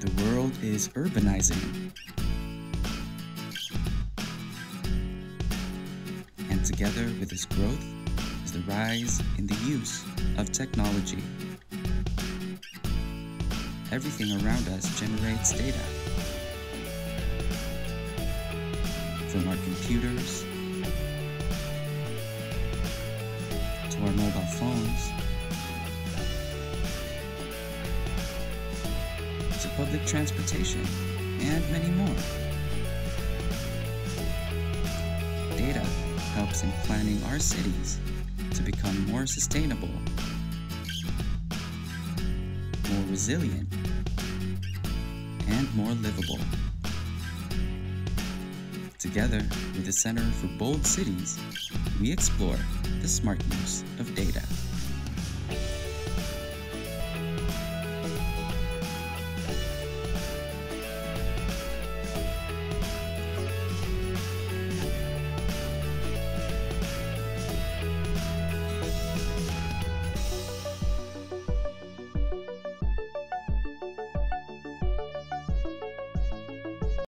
The world is urbanizing. And together with this growth is the rise in the use of technology. Everything around us generates data. From our computers to our mobile phones to public transportation and many more. Data helps in planning our cities to become more sustainable, more resilient, and more livable. Together with the Center for Bold Cities, we explore the smart use of data.